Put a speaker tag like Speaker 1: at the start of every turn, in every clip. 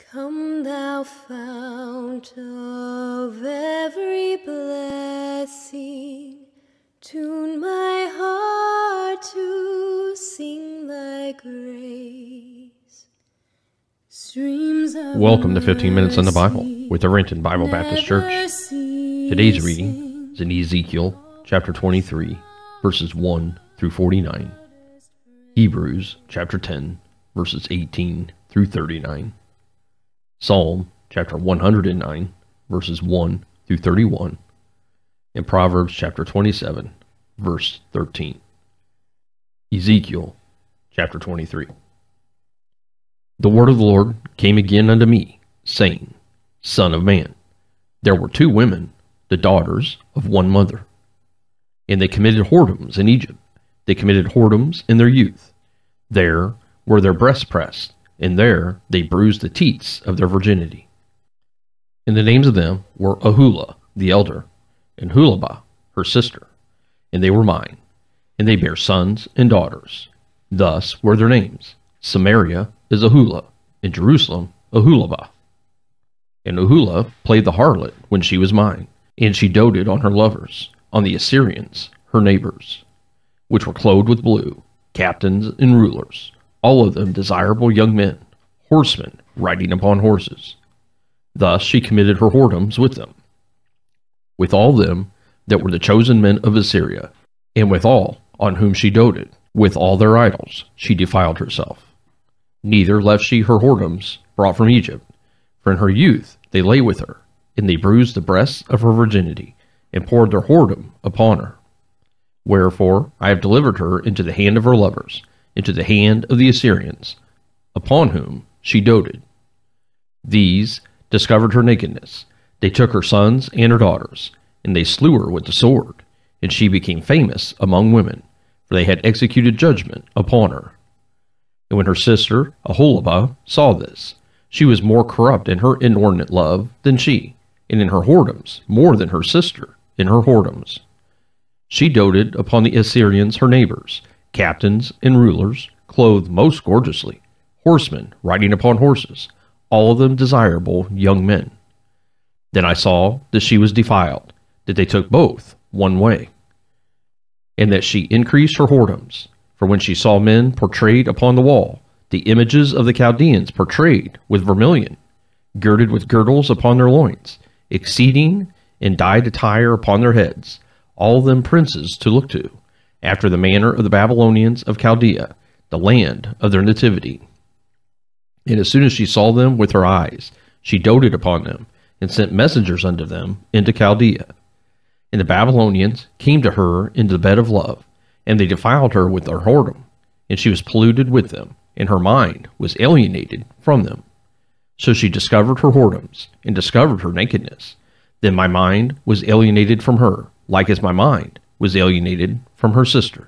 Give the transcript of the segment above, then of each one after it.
Speaker 1: Come thou fount of every blessing, tune my heart to sing thy grace. Streams of
Speaker 2: Welcome to 15 Minutes in the Bible with the Renton Bible Baptist Church. Today's reading is in Ezekiel chapter 23, verses 1 through 49. Hebrews chapter 10, verses 18 through 39. Psalm chapter 109, verses 1 through 31. And Proverbs chapter 27, verse 13. Ezekiel chapter 23. The word of the Lord came again unto me, saying, Son of man, there were two women, the daughters of one mother. And they committed whoredoms in Egypt. They committed whoredoms in their youth. There were their breasts pressed, and there they bruised the teats of their virginity. And the names of them were Ahula the elder, and Hulabah her sister, and they were mine, and they bare sons and daughters. Thus were their names: Samaria is Ahula, and Jerusalem Ahulabah. And Ahula played the harlot when she was mine, and she doted on her lovers, on the Assyrians, her neighbors, which were clothed with blue, captains and rulers, all of them desirable young men, horsemen riding upon horses. Thus she committed her whoredoms with them, with all them that were the chosen men of Assyria, and with all on whom she doted, with all their idols she defiled herself. Neither left she her whoredoms brought from Egypt, for in her youth they lay with her, and they bruised the breasts of her virginity, and poured their whoredom upon her. Wherefore I have delivered her into the hand of her lovers, into the hand of the Assyrians, upon whom she doted. These discovered her nakedness. They took her sons and her daughters, and they slew her with the sword, and she became famous among women, for they had executed judgment upon her. And when her sister Aholibah saw this, she was more corrupt in her inordinate love than she, and in her whoredoms more than her sister in her whoredoms. She doted upon the Assyrians her neighbors, captains and rulers, clothed most gorgeously, horsemen riding upon horses, all of them desirable young men. Then I saw that she was defiled, that they took both one way, and that she increased her whoredoms. For when she saw men portrayed upon the wall, the images of the Chaldeans portrayed with vermilion, girded with girdles upon their loins, exceeding in dyed attire upon their heads, all of them princes to look to, after the manner of the Babylonians of Chaldea, the land of their nativity. And as soon as she saw them with her eyes, she doted upon them, and sent messengers unto them into Chaldea. And the Babylonians came to her into the bed of love, and they defiled her with their whoredom, and she was polluted with them, and her mind was alienated from them. So she discovered her whoredoms, and discovered her nakedness. Then my mind was alienated from her, like as my mind was alienated from her sister.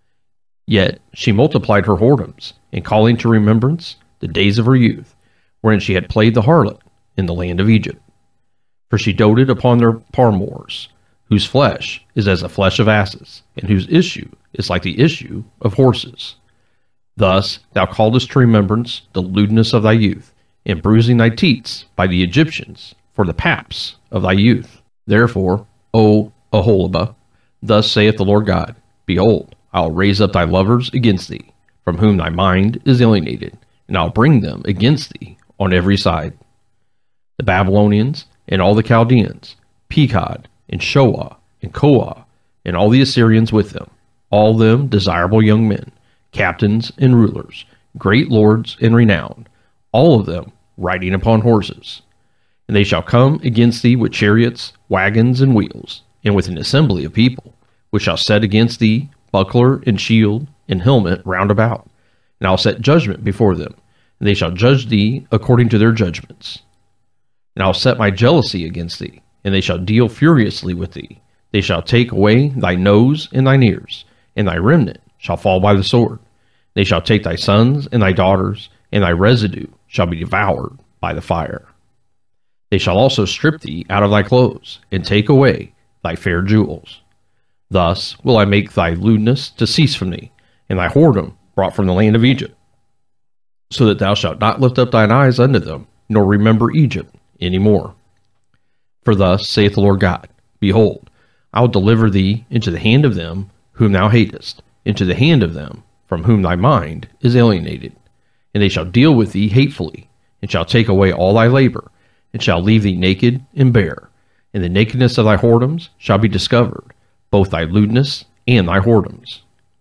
Speaker 2: Yet she multiplied her whoredoms, and calling to remembrance the days of her youth, wherein she had played the harlot in the land of Egypt. For she doted upon their paramours, whose flesh is as the flesh of asses, and whose issue is like the issue of horses. Thus thou callest to remembrance the lewdness of thy youth, and bruising thy teats by the Egyptians for the paps of thy youth. Therefore, O Aholibah, thus saith the Lord God, Behold, I'll raise up thy lovers against thee, from whom thy mind is alienated, and I'll bring them against thee on every side. The Babylonians, and all the Chaldeans, Pekod, and Shoah, and Koah, and all the Assyrians with them, all them desirable young men, captains and rulers, great lords and renowned, all of them riding upon horses. And they shall come against thee with chariots, wagons, and wheels, and with an assembly of people, which shall set against thee buckler and shield and helmet round about. And I'll set judgment before them, and they shall judge thee according to their judgments. And I'll set my jealousy against thee, and they shall deal furiously with thee. They shall take away thy nose and thine ears, and thy remnant shall fall by the sword. They shall take thy sons and thy daughters, and thy residue shall be devoured by the fire. They shall also strip thee out of thy clothes, and take away thy fair jewels. Thus will I make thy lewdness to cease from thee, and thy whoredom brought from the land of Egypt, so that thou shalt not lift up thine eyes unto them, nor remember Egypt any more. For thus saith the Lord God, Behold, I will deliver thee into the hand of them whom thou hatest, into the hand of them from whom thy mind is alienated. And they shall deal with thee hatefully, and shall take away all thy labor, and shall leave thee naked and bare. And the nakedness of thy whoredoms shall be discovered, both thy lewdness and thy whoredoms.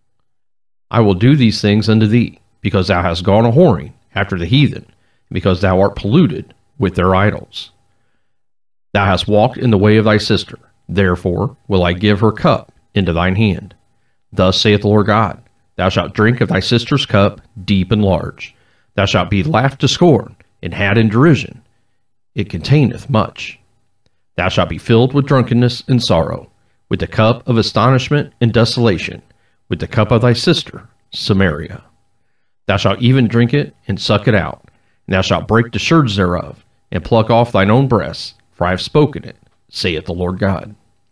Speaker 2: I will do these things unto thee, because thou hast gone a whoring after the heathen, and because thou art polluted with their idols. Thou hast walked in the way of thy sister, therefore will I give her cup into thine hand. Thus saith the Lord God, Thou shalt drink of thy sister's cup deep and large. Thou shalt be laughed to scorn, and had in derision. It containeth much. Thou shalt be filled with drunkenness and sorrow, with the cup of astonishment and desolation, with the cup of thy sister, Samaria. Thou shalt even drink it and suck it out, and thou shalt break the sherds thereof, and pluck off thine own breasts, for I have spoken it, saith the Lord God.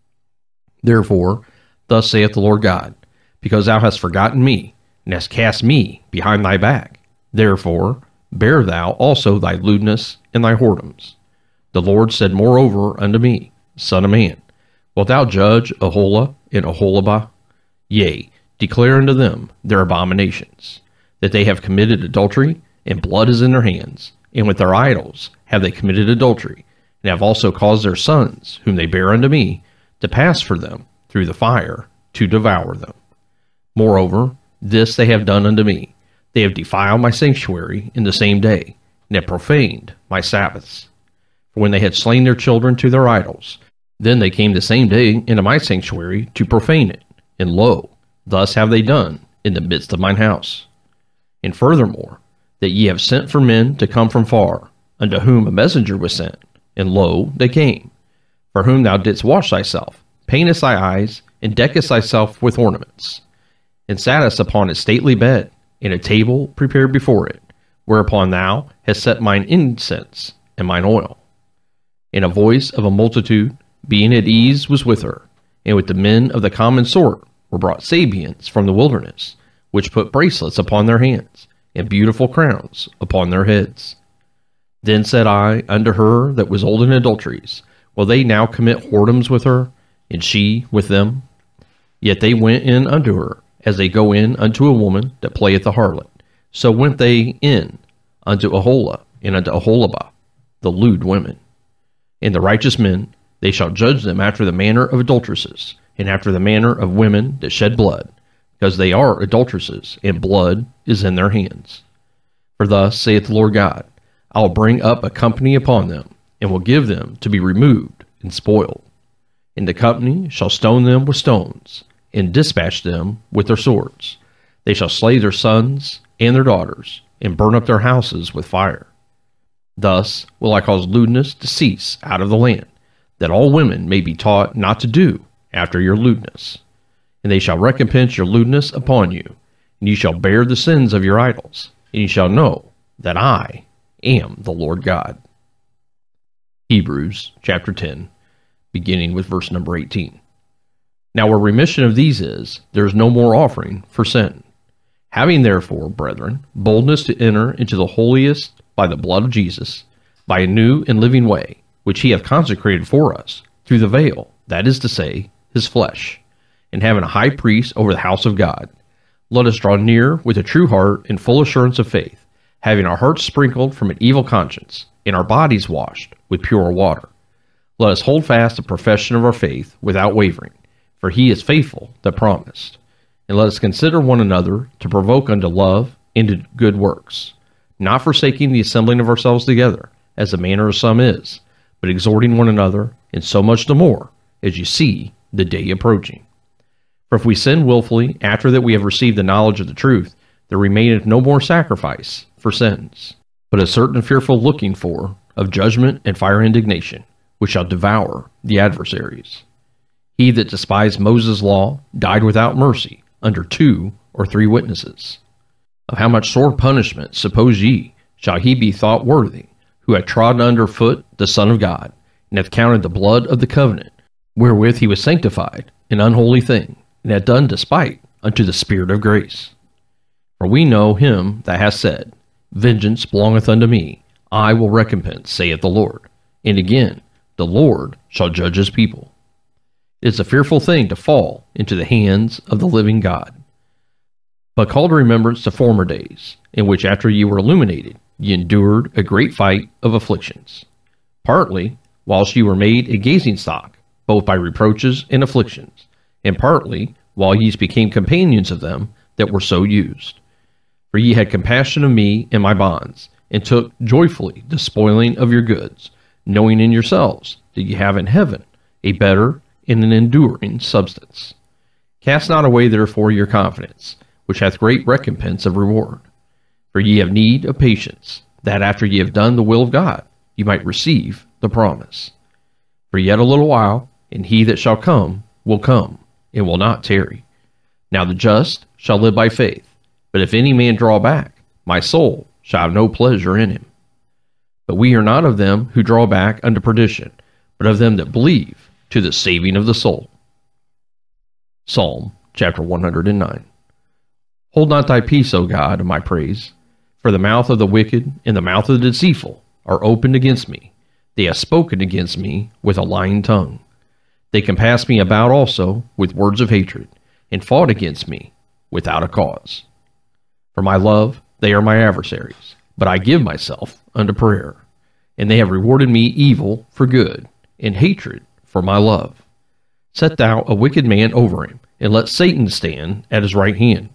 Speaker 2: Therefore, thus saith the Lord God, because thou hast forgotten me, and hast cast me behind thy back, therefore bear thou also thy lewdness and thy whoredoms. The Lord said moreover unto me, Son of man, wilt thou judge Aholah and Aholibah? Yea, declare unto them their abominations, that they have committed adultery, and blood is in their hands, and with their idols have they committed adultery, and have also caused their sons, whom they bear unto me, to pass for them through the fire, to devour them. Moreover, this they have done unto me. They have defiled my sanctuary in the same day, and have profaned my Sabbaths. For when they had slain their children to their idols, then they came the same day into my sanctuary to profane it. And lo, thus have they done in the midst of mine house. And furthermore, that ye have sent for men to come from far, unto whom a messenger was sent, and lo, they came, for whom thou didst wash thyself, paintest thy eyes, and deckest thyself with ornaments, and sattest upon a stately bed, and a table prepared before it, whereupon thou hast set mine incense and mine oil. And a voice of a multitude, being at ease, was with her, and with the men of the common sort were brought Sabeans from the wilderness, which put bracelets upon their hands, and beautiful crowns upon their heads. Then said I unto her that was old in adulteries, Will they now commit whoredoms with her, and she with them? Yet they went in unto her, as they go in unto a woman that playeth the harlot. So went they in unto Aholah and unto Aholibah, the lewd women. And the righteous men, they shall judge them after the manner of adulteresses, and after the manner of women that shed blood, because they are adulteresses, and blood is in their hands. For thus saith the Lord God, I will bring up a company upon them, and will give them to be removed and spoiled. And the company shall stone them with stones, and dispatch them with their swords. They shall slay their sons and their daughters, and burn up their houses with fire. Thus will I cause lewdness to cease out of the land, that all women may be taught not to do after your lewdness. And they shall recompense your lewdness upon you, and you shall bear the sins of your idols, and you shall know that I am the Lord God. Hebrews chapter 10, beginning with verse number 18. Now where remission of these is, there is no more offering for sin. Having therefore, brethren, boldness to enter into the holiest by the blood of Jesus, by a new and living way, which he hath consecrated for us, through the veil, that is to say, his flesh, and having a high priest over the house of God, let us draw near with a true heart and full assurance of faith, having our hearts sprinkled from an evil conscience, and our bodies washed with pure water. Let us hold fast the profession of our faith without wavering, for he is faithful that promised. And let us consider one another to provoke unto love and to good works, not forsaking the assembling of ourselves together, as the manner of some is, but exhorting one another, and so much the more, as you see the day approaching. For if we sin willfully after that we have received the knowledge of the truth, there remaineth no more sacrifice for sins, but a certain fearful looking for of judgment and fire indignation, which shall devour the adversaries. He that despised Moses' law died without mercy under 2 or 3 witnesses. Of how much sore punishment, suppose ye, shall he be thought worthy, who hath trodden under foot the Son of God, and hath counted the blood of the covenant, wherewith he was sanctified, an unholy thing, and hath done despite unto the Spirit of grace? For we know him that hath said, Vengeance belongeth unto me, I will recompense, saith the Lord. And again, the Lord shall judge his people. It is a fearful thing to fall into the hands of the living God. But call to remembrance the former days, in which after ye were illuminated, ye endured a great fight of afflictions, partly whilst ye were made a gazing stock, both by reproaches and afflictions, and partly while ye became companions of them that were so used. For ye had compassion of me in my bonds, and took joyfully the spoiling of your goods, knowing in yourselves that ye have in heaven a better and an enduring substance. Cast not away therefore your confidence, which hath great recompense of reward. For ye have need of patience, that after ye have done the will of God, ye might receive the promise. For yet a little while, and he that shall come will come, and will not tarry. Now the just shall live by faith, but if any man draw back, my soul shall have no pleasure in him. But we are not of them who draw back unto perdition, but of them that believe to the saving of the soul. Psalm chapter 109. Hold not thy peace, O God, of my praise, for the mouth of the wicked and the mouth of the deceitful are opened against me. They have spoken against me with a lying tongue. They compassed me about also with words of hatred, and fought against me without a cause. For my love they are my adversaries, but I give myself unto prayer. And they have rewarded me evil for good, and hatred for my love. Set thou a wicked man over him, and let Satan stand at his right hand.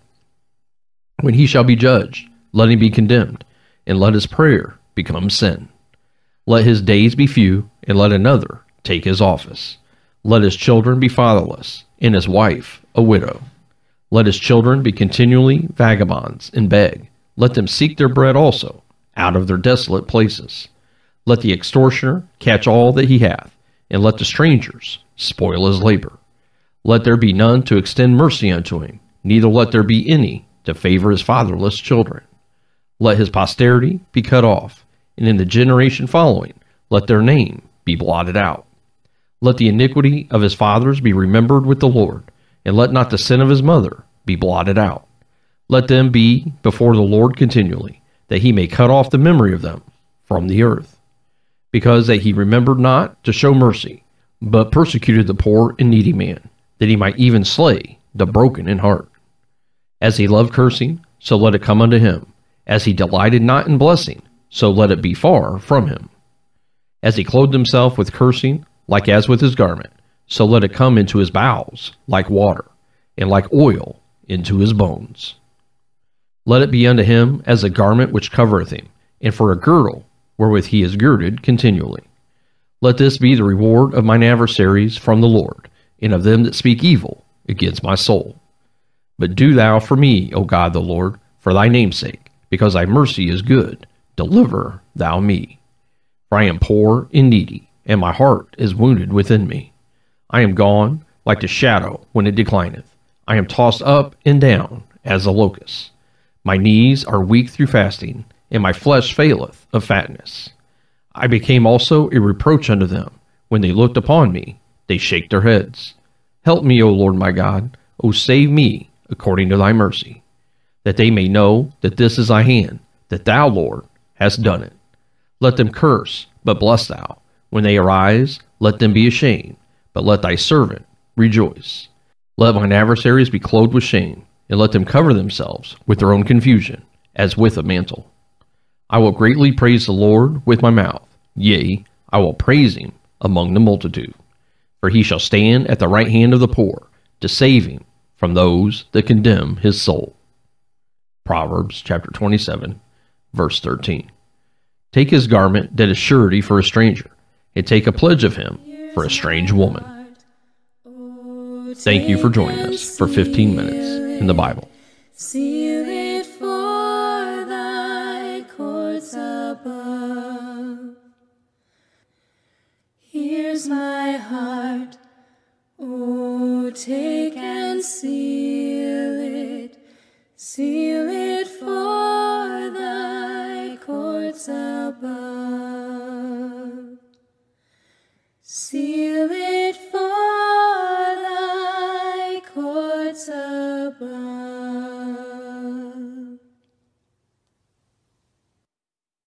Speaker 2: When he shall be judged, let him be condemned, and let his prayer become sin. Let his days be few, and let another take his office. Let his children be fatherless, and his wife a widow. Let his children be continually vagabonds, and beg. Let them seek their bread also out of their desolate places. Let the extortioner catch all that he hath, and let the strangers spoil his labor. Let there be none to extend mercy unto him, neither let there be any to favor his fatherless children. Let his posterity be cut off, and in the generation following let their name be blotted out. Let the iniquity of his fathers be remembered with the Lord, and let not the sin of his mother be blotted out. Let them be before the Lord continually, that he may cut off the memory of them from the earth. Because that he remembered not to show mercy, but persecuted the poor and needy man, that he might even slay the broken in heart. As he loved cursing, so let it come unto him. As he delighted not in blessing, so let it be far from him. As he clothed himself with cursing, like as with his garment, so let it come into his bowels like water, and like oil into his bones. Let it be unto him as a garment which covereth him, and for a girdle wherewith he is girded continually. Let this be the reward of mine adversaries from the Lord, and of them that speak evil against my soul. But do thou for me, O God the Lord, for thy name's sake, because thy mercy is good, deliver thou me. For I am poor and needy, and my heart is wounded within me. I am gone like the shadow when it declineth. I am tossed up and down as a locust. My knees are weak through fasting, and my flesh faileth of fatness. I became also a reproach unto them. When they looked upon me, they shake their heads. Help me, O Lord my God. O save me according to thy mercy, that they may know that this is thy hand, that thou, Lord, hast done it. Let them curse, but bless thou. When they arise, let them be ashamed, but let thy servant rejoice. Let mine adversaries be clothed with shame, and let them cover themselves with their own confusion, as with a mantle. I will greatly praise the Lord with my mouth. Yea, I will praise him among the multitude. For he shall stand at the right hand of the poor, to save him from those that condemn his soul. Proverbs chapter 27, verse 13. Take his garment that is surety for a stranger, and take a pledge of him for a strange woman. Thank you for joining us for 15 minutes in the Bible.
Speaker 1: Seal it for thy courts above. Here's my heart, oh, take and seal it for thy courts above. Seal it